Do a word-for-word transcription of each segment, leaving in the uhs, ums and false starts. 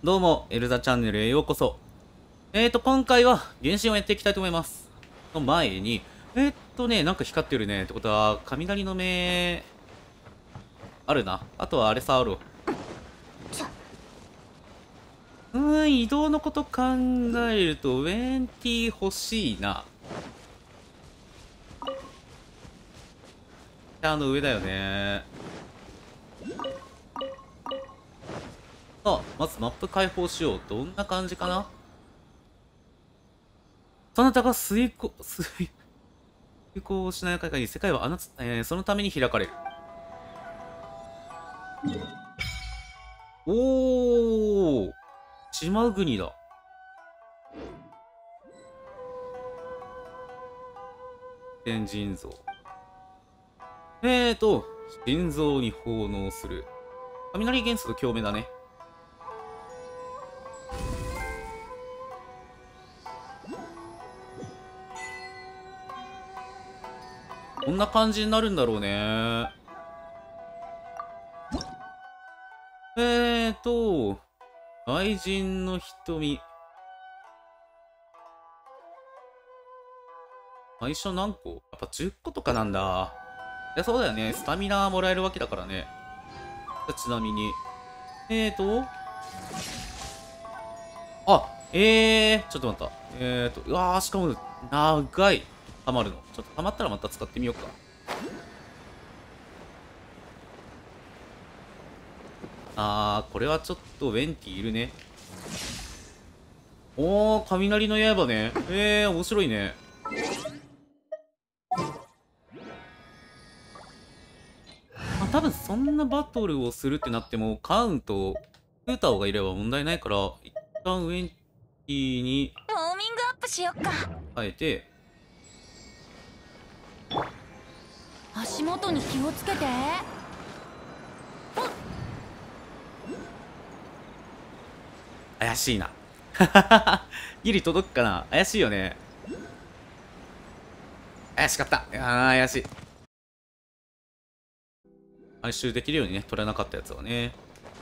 どうも、エルザチャンネルへようこそ。えーと、今回は原神をやっていきたいと思います。の前に、えーっとね、なんか光ってるね。ってことは、雷の目、あるな。あとはあれさ、ある。うーん、移動のこと考えると、ウェンティ欲しいな。あの上だよね。さあ、まずマップ開放しよう。どんな感じかな。そなたが遂行、遂行をしない限り、世界はあなた、えーそのために開かれる。おー、島国だ。天神像。えーと、心臓に奉納する。雷元素と共鳴だね。こんな感じになるんだろうね。えーと、愛人の瞳。最初何個？やっぱじゅっことかなんだ。いや、そうだよね。スタミナもらえるわけだからね。ちなみに。えーと、あ、えー、ちょっと待った。えーと、うわー、しかも、長い。溜まるの。ちょっと溜まったらまた使ってみようか。あー、これはちょっとウェンティいるね。おー、雷の刃ね。えー、面白いね。まあ、多分そんなバトルをするってなっても、カウント、フータオがいれば問題ないから、一旦ウェンティにウォーミングアップしよっか。 変えて、 足元に気をつけて。 怪しいな。ギリ届くかな。怪しいよね。怪しかった。あー、怪しい。回収できるようにね、取れなかったやつはね。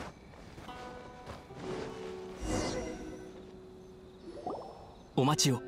お待ちを。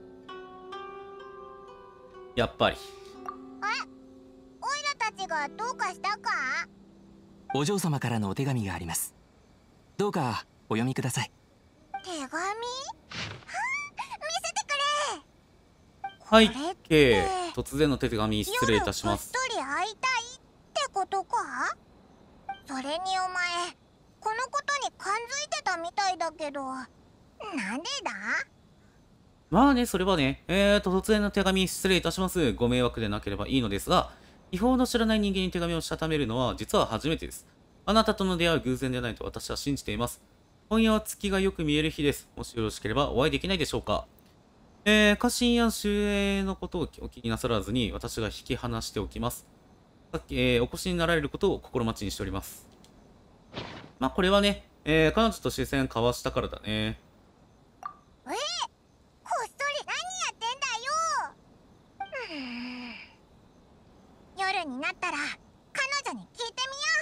やっぱり。 オイラたちがどうかしたか？ お嬢様からのお手紙があります。どうかお読みください。 手紙？はあ、見せてくれ。 はいこれっ、 けて突然の手紙失礼いたします。 夜こっそり会いたいってことか？それにお前このことに感づいてたみたいだけど、なんでだ？ まあね、それはね、えーと、突然の手紙失礼いたします。ご迷惑でなければいいのですが、違法の知らない人間に手紙をしたためるのは実は初めてです。あなたとの出会う偶然でないと私は信じています。今夜は月がよく見える日です。もしよろしければお会いできないでしょうか。えー、家臣や守衛のことをお気になさらずに私が引き離しておきます。さっき、えーお越しになられることを心待ちにしております。まあこれはね、えー彼女と視線交わしたからだね。 え、こっそり何やってんだよ。うーん、夜になったら彼女に聞いて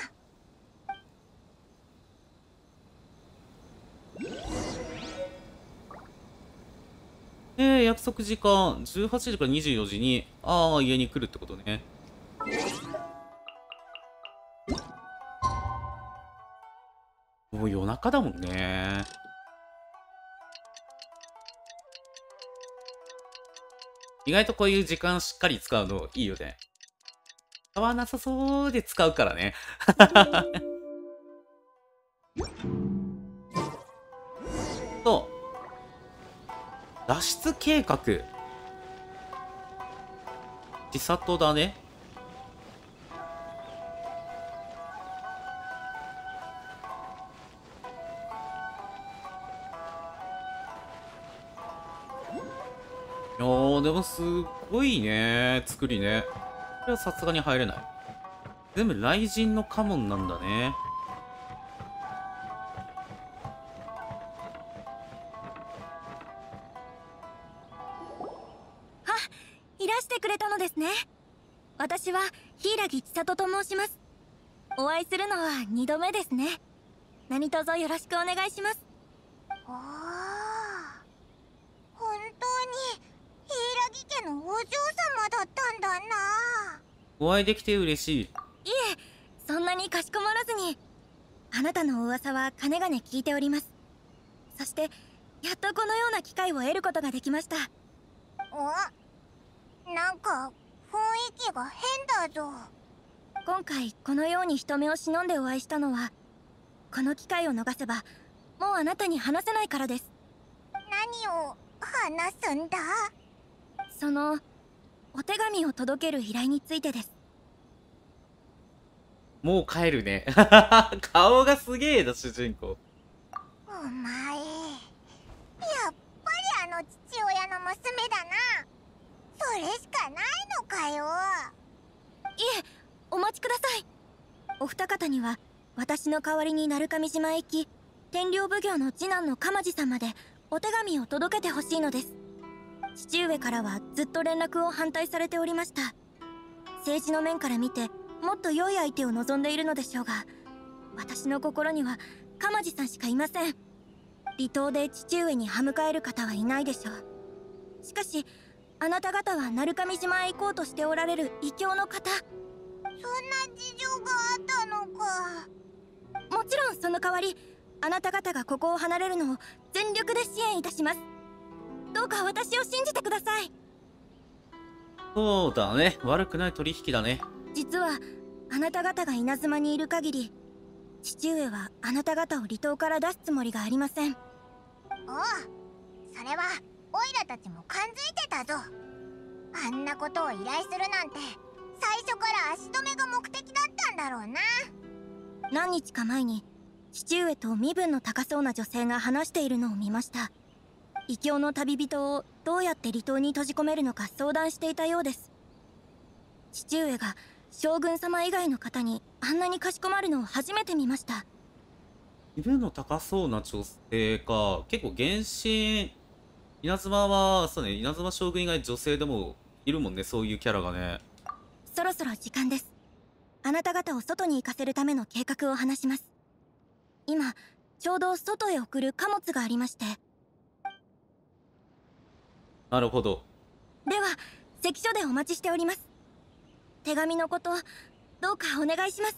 えー、約束時間じゅうはちじからにじゅうよじに、ああ、家に来るってことね。もう夜中だもんね。意外とこういう時間しっかり使うのいいよね。使わなさそうで使うからね。そう。脱出計画。千里だね。いやー、でもすごいね。作りね。これはさすがに入れない。全部雷神の家紋なんだね。 いらしてくれたのですね。私は柊千里と申します。お会いするのはにどめですね。何卒よろしくお願いします。 おー、本当に柊家のお嬢様だったんだな。 お会いできて嬉しい。 いえ、そんなにかしこまらずに。あなたの噂はかねがね聞いております。そしてやっとこのような機会を得ることができました。 お、なんか雰囲気が変だぞ。 今回このように人目を忍んでお会いしたのは、この機会を逃せばもうあなたに話せないからです。 何を話すんだ？ そのお手紙を届ける依頼についてです。 もう帰るね。顔がすげえな、主人公。 お前、やっぱりあの父親の娘だな。それしかないのかよ。 いえ、お待ちください。お二方には私の代わりに鳴上島へ行き、天領奉行の次男の鎌地さんまでお手紙を届けてほしいのです。父上からはずっと連絡を反対されておりました。政治の面から見てもっと良い相手を望んでいるのでしょうが、私の心には鎌地さんしかいません。離島で父上に歯向かえる方はいないでしょう。しかしあなた方は鳴上島へ行こうとしておられる異教の方。 そんな事情があったのか。 もちろんその代わり、あなた方がここを離れるのを全力で支援いたします。どうか私を信じてください。 そうだね。悪くない取引だね。 実はあなた方が稲妻にいる限り、父上はあなた方を離島から出すつもりがありません。 おう、それはオイラたちも感づいてたぞ。あんなことを依頼するなんて最初から足止めが目的だったんだろうな。 何日か前に父上と身分の高そうな女性が話しているのを見ました。異教の旅人をどうやって離島に閉じ込めるのか相談していたようです。父上が将軍様以外の方にあんなにかしこまるのを初めて見ました。 身分の高そうな女性か。結構原神、稲妻は、そうね、稲妻将軍以外女性でもいるもんね、そういうキャラがね。 そろそろ時間です。あなた方を外に行かせるための計画を話します。今ちょうど外へ送る貨物がありまして。 なるほど。 では関所でお待ちしております。手紙のことどうかお願いします。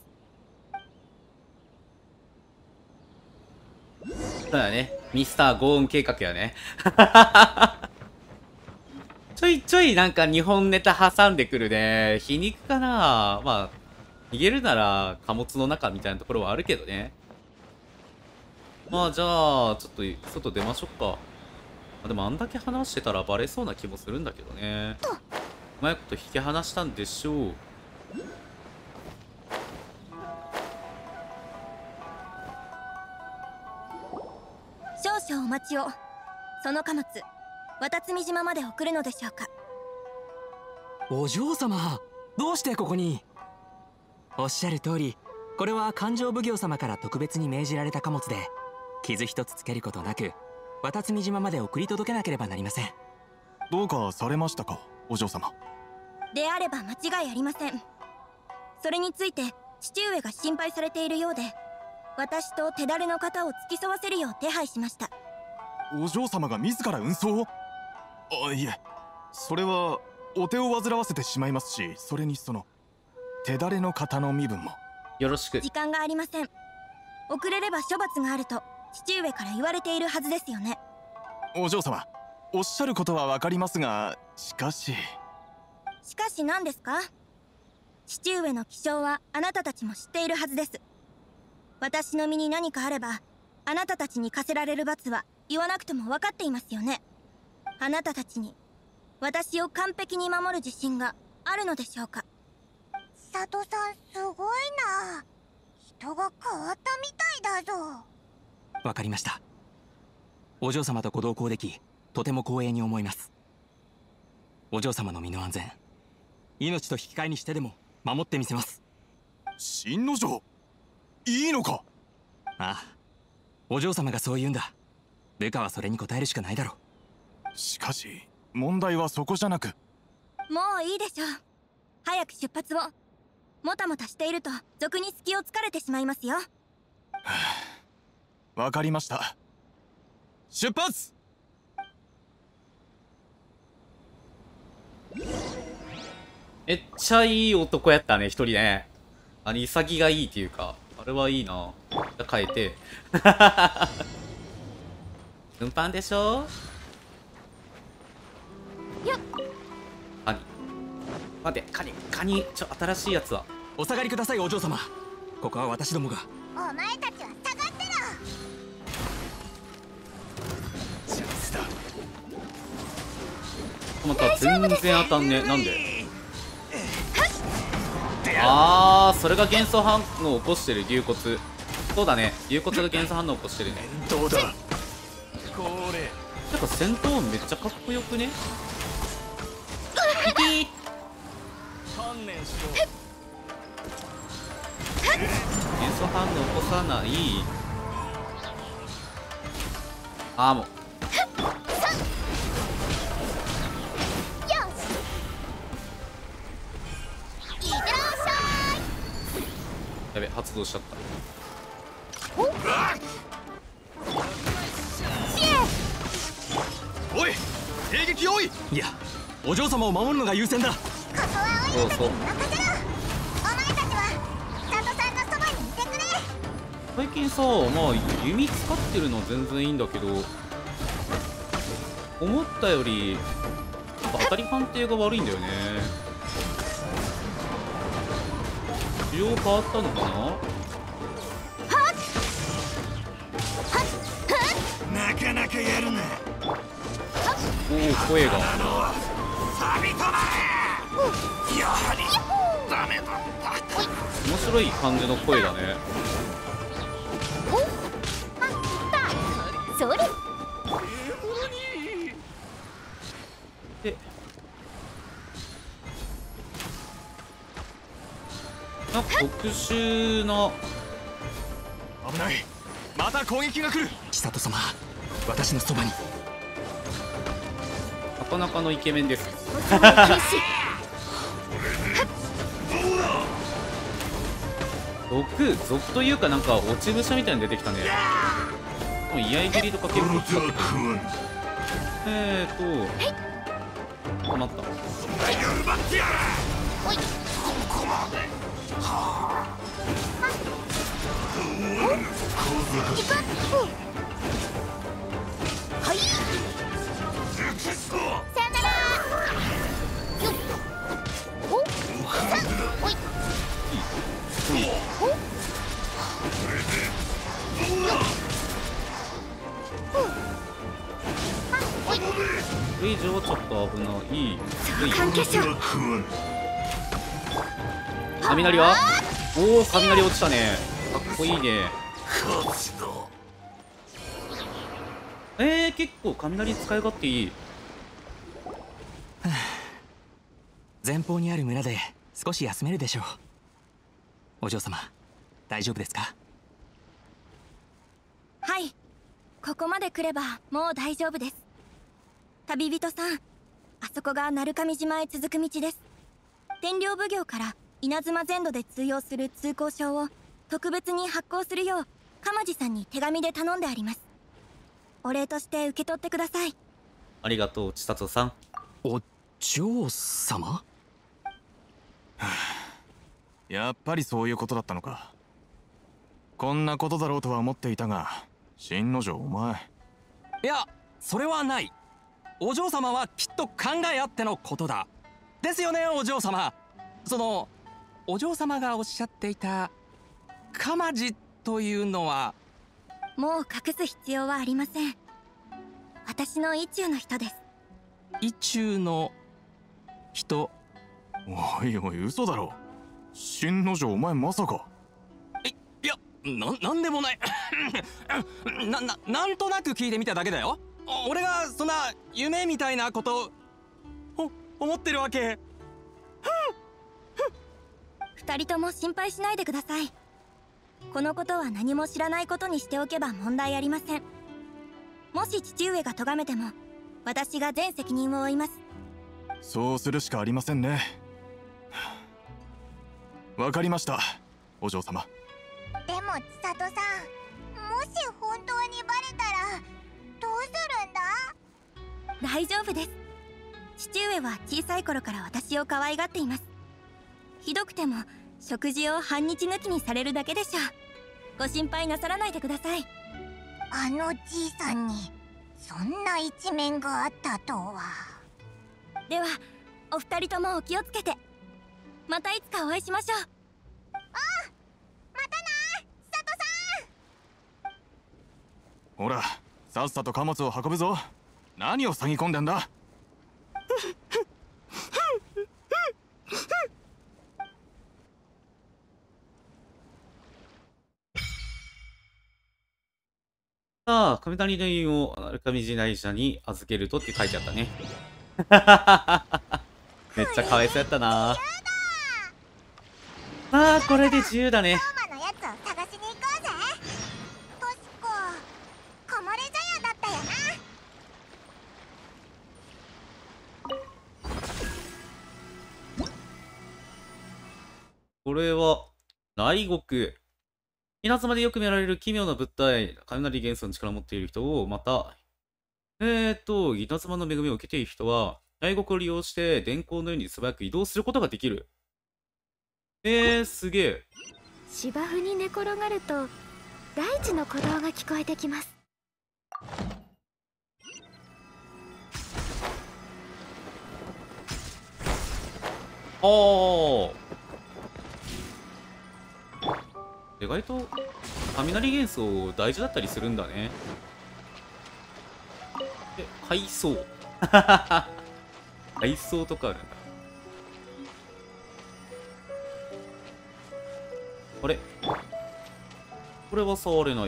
そうだね。ミスターゴーン計画やね。ちょいちょいなんか日本ネタ挟んでくるね。皮肉かな。まあ、逃げるなら貨物の中みたいなところはあるけどね。まあじゃあ、ちょっと外出ましょうか。あでもあんだけ話してたらバレそうな気もするんだけどね。うまいこと引き離したんでしょう。 少々お待ちを。その貨物渡積島まで送るのでしょうか。 お嬢様、どうしてここに？おっしゃる通り、これは勘定奉行様から特別に命じられた貨物で、傷一つつけることなく渡積島まで送り届けなければなりません。 どうかされましたか、お嬢様。 であれば間違いありません。それについて父上が心配されているようで、私と手だれの方を付き添わせるよう手配しました。 お嬢様が自ら運送を？あ、いえ、それはお手を煩わせてしまいますし、それにその手だれの方の身分もよろしく。 時間がありません。遅れれば処罰があると父上から言われているはずですよね。 お嬢様、おっしゃることは分かりますが、しかししかし何ですか？父上の気性はあなたたちも知っているはずです。私の身に何かあればあなたたちに課せられる罰は言わなくても分かっていますよね。あなたたちに私を完璧に守る自信があるのでしょうか？ 佐藤さんすごいな。人が変わったみたいだぞ。 わかりました。お嬢様とご同行でき、とても光栄に思います。お嬢様の身の安全、命と引き換えにしてでも守ってみせます。 新之丞、いいのか？ ああ、お嬢様がそう言うんだ。部下はそれに応えるしかないだろう。しかし問題はそこじゃなく。 もういいでしょう。早く出発を。もたもたしていると賊に隙を突かれてしまいますよ。 わかりました。 出発。 めっちゃいい男やったね、一人ね。あれ、潔がいいっていうか、あれはいいな。変えて。運搬でしょ。 よっ。 カニ。待って、カニ、カニ、ちょ、新しいやつは。 お下がりください、お嬢様。ここは私どもが。 お前たちは下がってろ。 チャンスだ。 また全然当たんねえ。なんで？あー、それが元素反応を起こしてる牛骨。そうだね、牛骨が元素反応を起こしてるね。 どうだこれ。 なんか戦闘めっちゃかっこよくね。ピキー。 観念しろ。 元素反応起こさない。あーもう。やべ、発動しちゃった。 おい、迎撃用意。 いや、お嬢様を守るのが優先だ。 ここはオイラたちそうそう。 に任せろ。お前たちは佐渡さんのそばにいてくれ。 最近さ、まあ弓使ってるのは全然いいんだけど、思ったよりなんか当たり判定が悪いんだよね。仕様変わったのかな。 なかなかやるな。 おお、声が。 サビとなれ。やはりダメだった。 面白い感じの声だね。 それ。 で、なんか特殊な。 危ない。また攻撃が来る。 千里様、私のそばに。 なかなかのイケメンです。毒、毒というかなんか落ち武者みたいに出てきたね。でも居合斬りとか結構使ってくる。えーと困った。 はい。さよなら。よっ。お。さ。おい。お。おい。 これ以上はちょっと危ない。 関係者。 雷は？おお、雷落ちたね。かっこいいね。えー、結構雷使い勝手いい。 前方にある村で少し休めるでしょう。お嬢様、大丈夫ですか？ はい、ここまで来ればもう大丈夫です。旅人さん、あそこが鳴神島へ続く道です。天領奉行から稲妻全土で通用する通行証を特別に発行するよう鎌地さんに手紙で頼んであります。お礼として受け取ってください。 ありがとう、千里さん。 お嬢様？ やっぱりそういうことだったのか。こんなことだろうとは思っていたが、新之丞お前。 いや、それはない。お嬢様はきっと考えあってのことだ。ですよね、お嬢様。そのお嬢様がおっしゃっていた鎌地というのは。 もう隠す必要はありません。私の意中の人です。 意中の人？ おいおい、嘘だろ。新之丞お前まさか。 いいや、な、なんでもないな、な、なんとなく聞いてみただけだよ。俺がそんな夢みたいなことを思ってるわけ？ 二人とも心配しないでください。このことは何も知らないことにしておけば問題ありません。もし父上が咎めても私が全責任を負います。 そうするしかありませんね。わかりました、お嬢様。 でも千里さん、もし本当にバレたらどうするんだ？ 大丈夫です。父上は小さい頃から私を可愛がっています。ひどくても食事を半日抜きにされるだけでしょう。ご心配なさらないでください。 あのじいさんにそんな一面があったとは。 ではお二人ともお気をつけて。またいつかお会いしましょう。 ああ、またな、佐藤さん。 ほら、さっさと貨物を運ぶぞ。何を塞ぎ込んでんだ。 さあ、雷の印を鳴神時代者に預けるとって書いてあったね。めっちゃかわいそうやったな。さあ、これで自由だね。 マのやつを探しに行こうぜ。確かカマレジャヤだったよな。 これは、雷獄。稲妻でよく見られる奇妙な物体、雷元素の力を持っている人を、また、えーと、稲妻の恵みを受けている人は、雷獄を利用して電光のように素早く移動することができる。えー、すげえ。 芝生に寝転がると大地の鼓動が聞こえてきます。 あー。意外と雷元素大事だったりするんだね。え、海藻。海藻とかあるんだ。あれこれは触れない。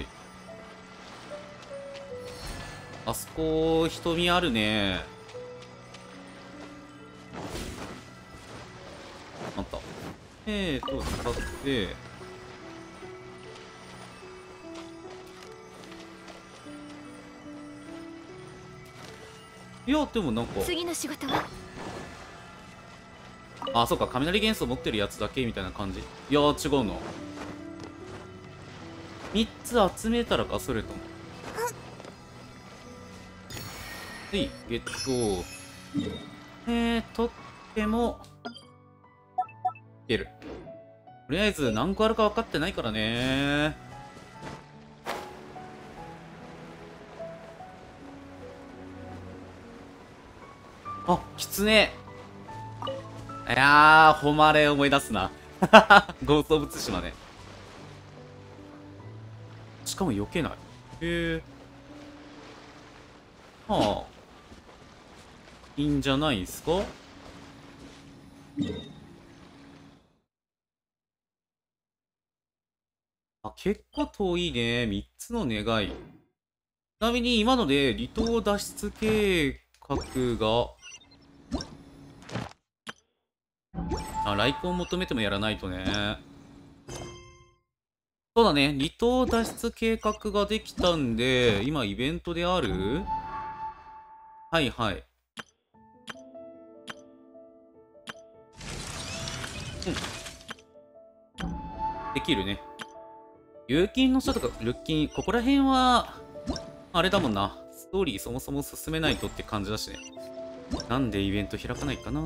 あそこ瞳あるね。あった。えーと使っていやでもなんか次の仕事は？ あ、そうか、雷元素持ってるやつだけみたいな感じ。いやー違うの。みっつ集めたらか、それとも。はい、ゲット。えー、とってもいける。とりあえず何個あるか分かってないからね。あ、キツネ。いやー、誉れ思い出すな。ゴースト・オブ・ツシマね。しかも避けない。へえ。はあ。いいんじゃないですか？あ、結構遠いね。みっつの願い。ちなみに今ので離島脱出計画が、あ、来航求めてもやらないとね。そうだね。離島脱出計画ができたんで、今イベントである？はいはい。うん。できるね。有金の人とか、ルッキン、ここら辺は、あれだもんな。ストーリーそもそも進めないとって感じだしね。なんでイベント開かないかな。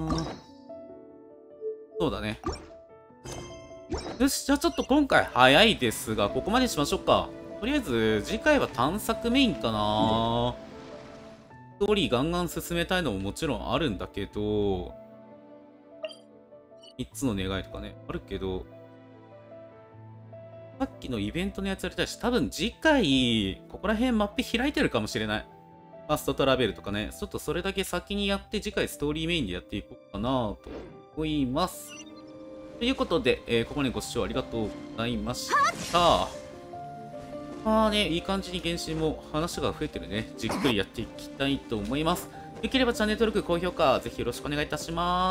そうだね。よし、じゃあちょっと今回早いですが、ここまでしましょうか。とりあえず、次回は探索メインかな。ストーリーガンガン進めたいのももちろんあるんだけど、みっつの願いとかね、あるけど、さっきのイベントのやつやりたいし、多分次回、ここら辺マップ開いてるかもしれない。ファーストトラベルとかね、ちょっとそれだけ先にやって、次回ストーリーメインでやっていこうかなと思います。ということで、えー、ここまでご視聴ありがとうございました。まあね、いい感じに原神も話が増えてるね。じっくりやっていきたいと思います。よければチャンネル登録、高評価、ぜひよろしくお願いいたします。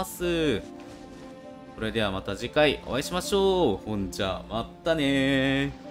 それではまた次回お会いしましょう。ほんじゃ、またねー。